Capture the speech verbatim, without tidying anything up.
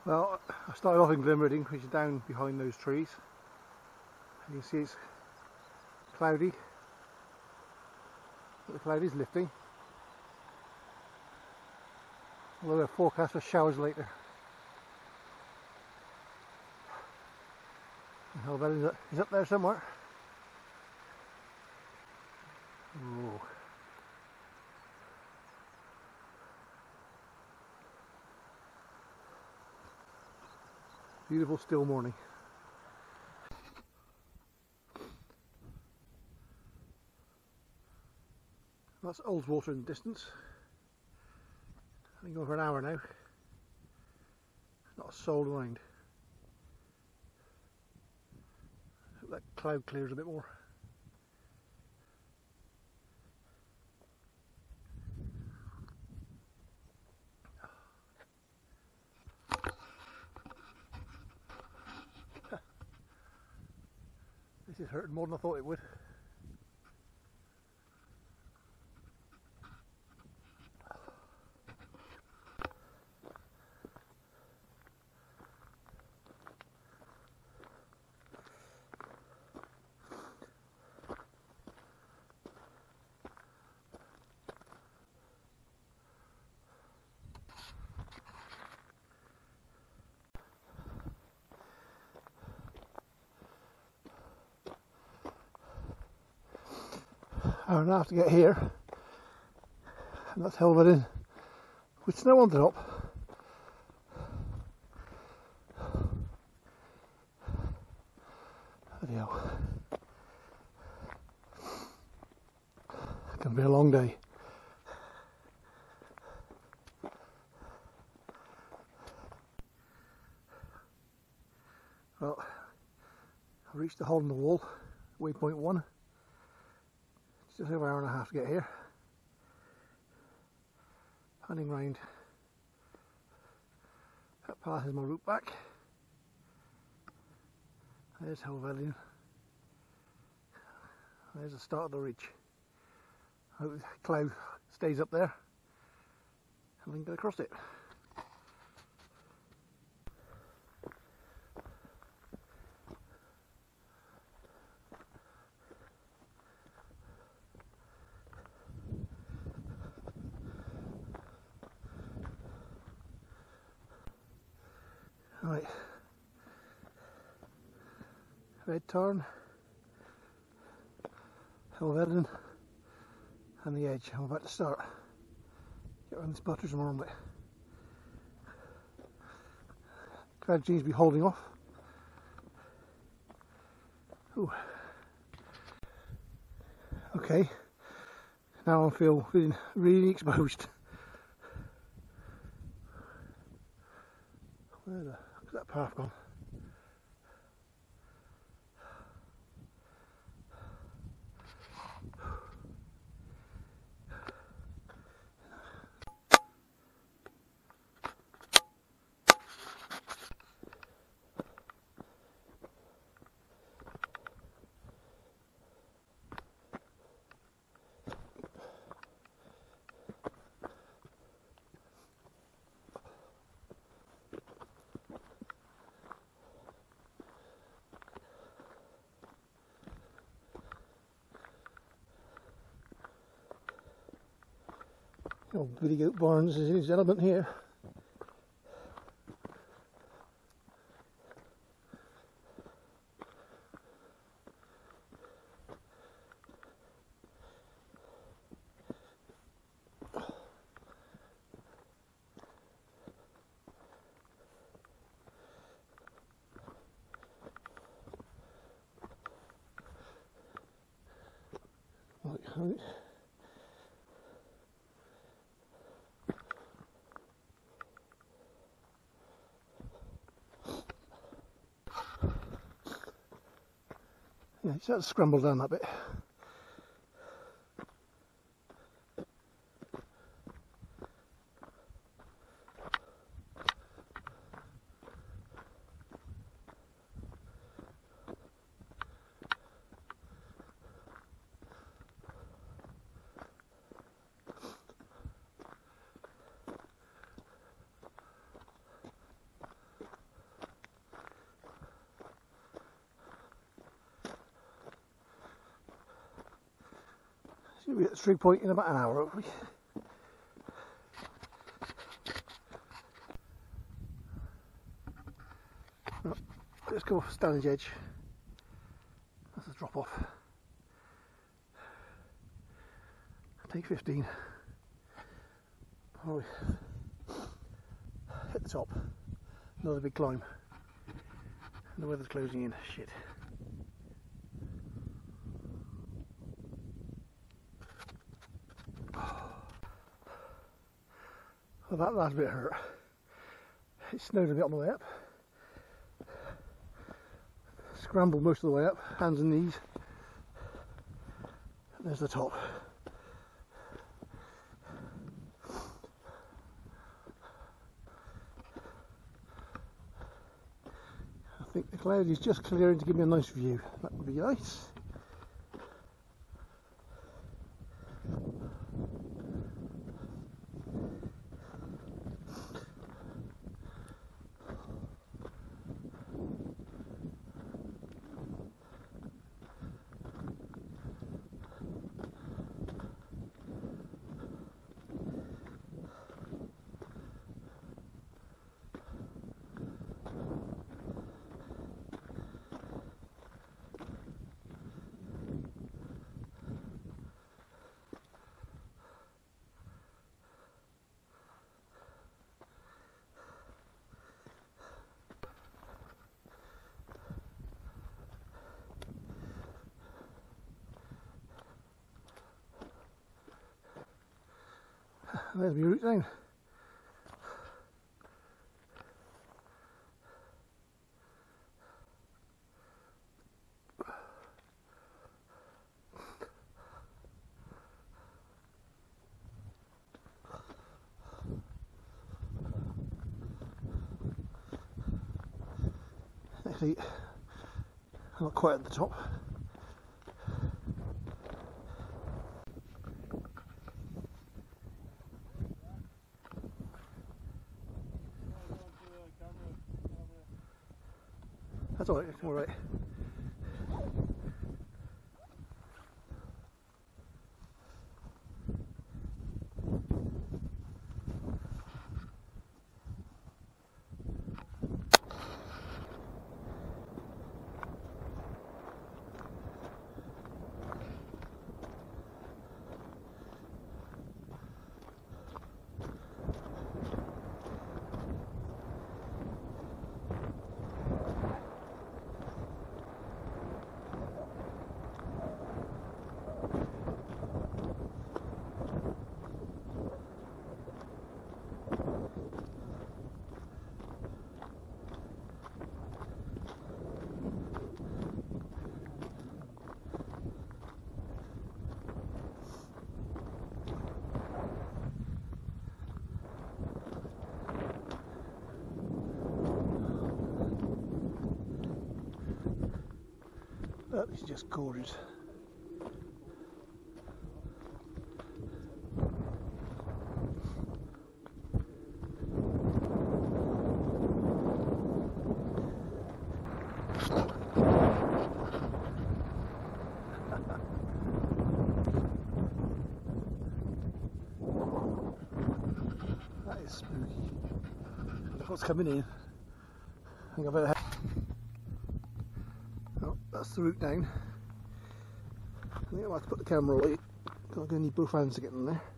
Well, I started off in Glenridding, which is down behind those trees. And you can see it's cloudy, but the cloud is lifting. Although they're forecast for showers later. And Helvellyn is up there somewhere. Ooh. Beautiful still morning. That's Ullswater in the distance. I've been going for an hour now. Not a soul around. Hope that cloud clears a bit more. This is hurting more than I thought it would. Hour and a half to get here, and that's Helvellyn with snow on the top. Bloody hell. It's going to be a long day. Well, I reached the hole in the wall, waypoint one. Just over an hour and a half to get here. Panning round. That path is my route back. There's Helvellyn. There's the start of the ridge. I hope the cloud stays up there and we can get across it. Right, Red Tarn, Helvellyn and the edge. I'm about to start. Get around this butters and on it. Cloud seems to be holding off. Ooh. Okay, now I feel feeling really exposed. Where the Where's that path gone? Old Billy Goat Barnes is his element here. Right, yeah, it's had to scramble down that bit. So we'll be at the Strig Point in about an hour, hopefully. Right, let's go off Stanage Edge. That's a drop off. Take fifteen. Oh, hit the top. Another big climb. And the weather's closing in. Shit. Well, that last bit hurt. It snowed a bit on the way up. Scrambled most of the way up, hands and knees. And there's the top. I think the cloud is just clearing to give me a nice view. That would be nice. There's my route down. Actually, I'm not quite at the top. That's alright, all right. That is just gorgeous. That is spooky. Look what's coming in. I think I better have. Oh, that's the route down. I think I'll have to put the camera away because I'm going to need both hands to get in there.